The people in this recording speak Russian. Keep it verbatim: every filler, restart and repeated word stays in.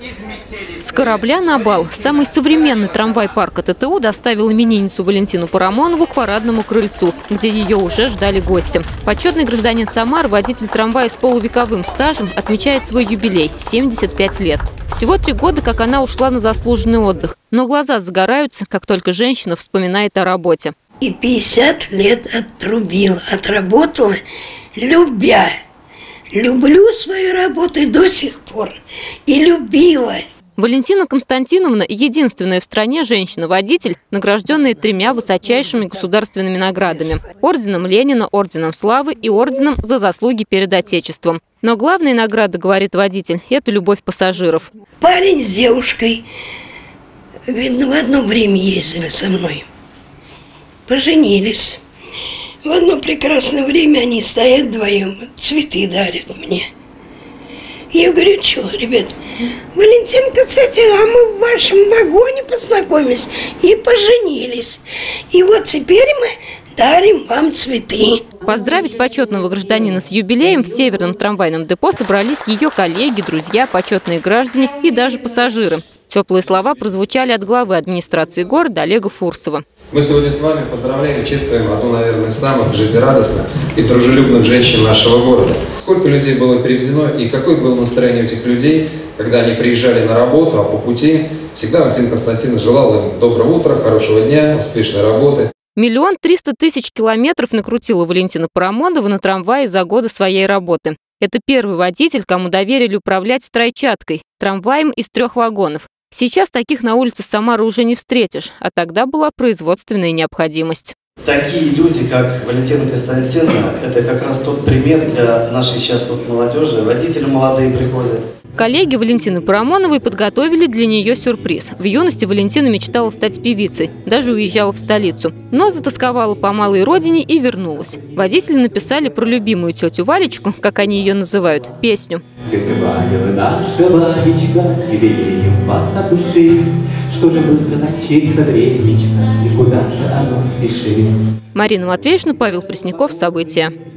С корабля на бал. Самый современный трамвай парка ТТУ доставил именинницу Валентину Парамонову к парадному крыльцу, где ее уже ждали гости. Почетный гражданин Самары, водитель трамвая с полувековым стажем, отмечает свой юбилей – семьдесят пять лет. Всего три года, как она ушла на заслуженный отдых. Но глаза загораются, как только женщина вспоминает о работе. И пятьдесят лет отрубила, отработала, любя. Люблю свою работу и до сих пор. И любила. Валентина Константиновна – единственная в стране женщина-водитель, награжденная тремя высочайшими государственными наградами – орденом Ленина, орденом Славы и орденом за заслуги перед Отечеством. Но главная награда, говорит водитель, – это любовь пассажиров. Парень с девушкой, видно, в одно время ездили со мной. Поженились. В одно прекрасное время они стоят вдвоем, цветы дарят мне. Я говорю, что, ребят, Валентин Константиновна, а мы в вашем вагоне познакомились и поженились. И вот теперь мы дарим вам цветы. Поздравить почетного гражданина с юбилеем в Северном трамвайном депо собрались ее коллеги, друзья, почетные граждане и даже пассажиры. Теплые слова прозвучали от главы администрации города Олега Фурсова. Мы сегодня с вами поздравляем и чествуем одну, наверное, из самых жизнерадостных и дружелюбных женщин нашего города. Сколько людей было перевезено и какое было настроение у этих людей, когда они приезжали на работу, а по пути всегда Валентина Константиновна желала им доброго утра, хорошего дня, успешной работы. Миллион триста тысяч километров накрутила Валентина Парамонова на трамвае за годы своей работы. Это первый водитель, кому доверили управлять стройчаткой, трамваем из трех вагонов. Сейчас таких на улице Самары уже не встретишь, а тогда была производственная необходимость. Такие люди, как Валентина Константиновна, это как раз тот пример для нашей сейчас вот молодежи. Водители молодые приходят. Коллеги Валентины Парамоновой подготовили для нее сюрприз. В юности Валентина мечтала стать певицей, даже уезжала в столицу. Но затасковала по малой родине и вернулась. Водители написали про любимую тетю Валечку, как они ее называют, песню. Тетя Валя, наша Валечка, с юбилеем вас от души. Что же быстро так мчится времечко, и куда же оно спешит? Марина Матвеевна, Павел Пресняков. События.